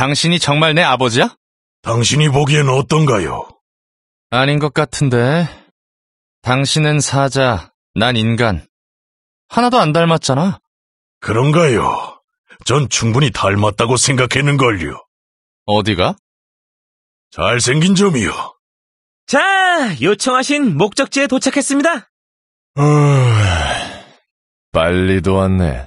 당신이 정말 내 아버지야? 당신이 보기엔 어떤가요? 아닌 것 같은데. 당신은 사자, 난 인간. 하나도 안 닮았잖아. 그런가요? 전 충분히 닮았다고 생각했는걸요. 어디가? 잘생긴 점이요. 자, 요청하신 목적지에 도착했습니다. 빨리도 왔네.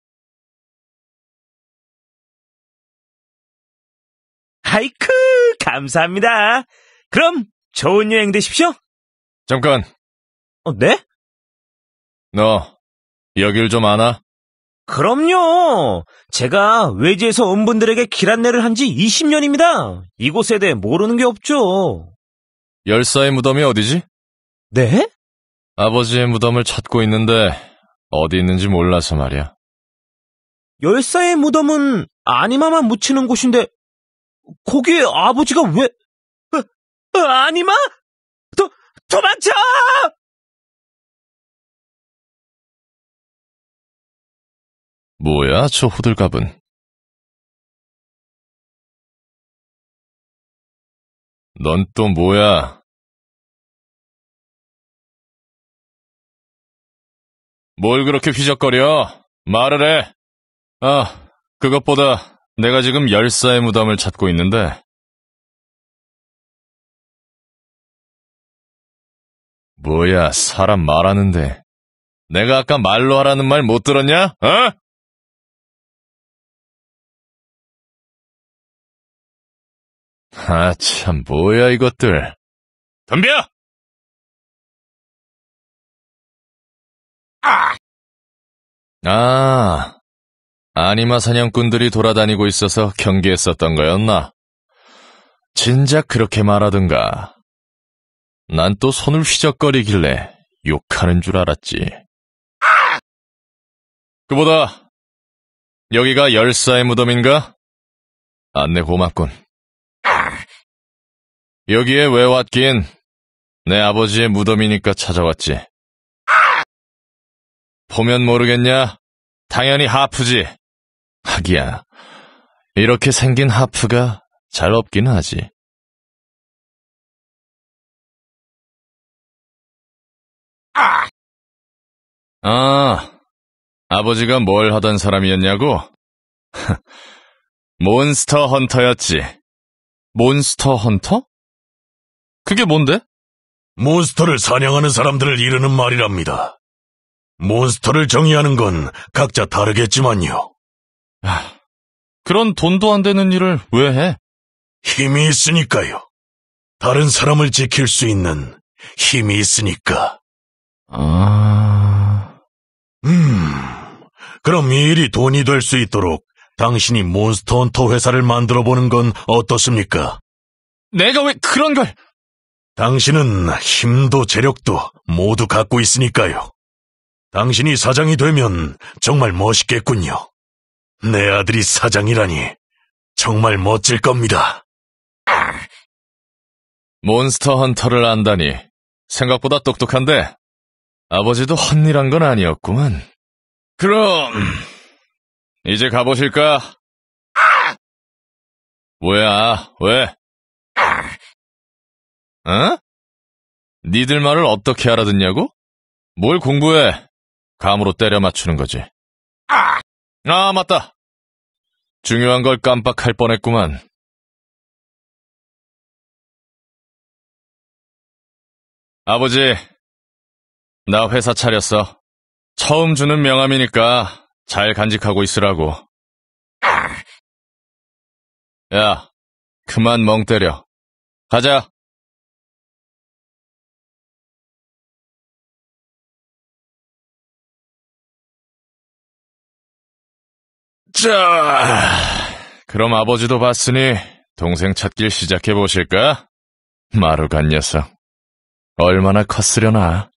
아이쿠, 감사합니다. 그럼 좋은 여행 되십시오. 잠깐, 네? 너 여길 좀 아나? 그럼요. 제가 외지에서 온 분들에게 길 안내를 한 지 20년입니다. 이곳에 대해 모르는 게 없죠. 열사의 무덤이 어디지? 네? 아버지의 무덤을 찾고 있는데 어디 있는지 몰라서 말이야. 열사의 무덤은 아니마만 묻히는 곳인데 거기에 아버지가 왜... 아니마? 도망쳐! 뭐야, 저 호들갑은. 넌 또 뭐야? 뭘 그렇게 휘적거려? 말을 해. 아, 그것보다 내가 지금 열사의 무덤을 찾고 있는데. 뭐야, 사람 말하는데. 내가 아까 말로 하라는 말 못 들었냐? 어? 아, 참, 뭐야, 이것들. 덤벼! 아니마 사냥꾼들이 돌아다니고 있어서 경계했었던 거였나? 진작 그렇게 말하든가. 난 또 손을 휘적거리길래 욕하는 줄 알았지. 그보다 여기가 열사의 무덤인가? 안내 고맙군. 여기에 왜 왔긴? 내 아버지의 무덤이니까 찾아왔지. 보면 모르겠냐? 당연히 하프지. 하기야, 이렇게 생긴 하프가 잘 없긴 하지. 아버지가 뭘 하던 사람이었냐고? 몬스터 헌터였지. 몬스터 헌터? 그게 뭔데? 몬스터를 사냥하는 사람들을 이르는 말이랍니다. 몬스터를 정의하는 건 각자 다르겠지만요. 그런 돈도 안 되는 일을 왜 해? 힘이 있으니까요. 다른 사람을 지킬 수 있는 힘이 있으니까. 그럼 이 일이 돈이 될 수 있도록 당신이 몬스터 헌터 회사를 만들어보는 건 어떻습니까? 내가 왜 그런 걸... 당신은 힘도 재력도 모두 갖고 있으니까요. 당신이 사장이 되면 정말 멋있겠군요. 내 아들이 사장이라니 정말 멋질 겁니다. 몬스터 헌터를 안다니 생각보다 똑똑한데 아버지도 헛일한 건 아니었구만. 그럼 이제 가보실까? 뭐야, 왜? 어? 니들 말을 어떻게 알아듣냐고? 뭘 공부해? 감으로 때려 맞추는 거지. 맞다. 중요한 걸 깜빡할 뻔했구만. 아버지, 나 회사 차렸어. 처음 주는 명함이니까 잘 간직하고 있으라고. 야, 그만 멍 때려. 가자. 자, 그럼 아버지도 봤으니 동생 찾길 시작해보실까? 마루간 녀석. 얼마나 컸으려나?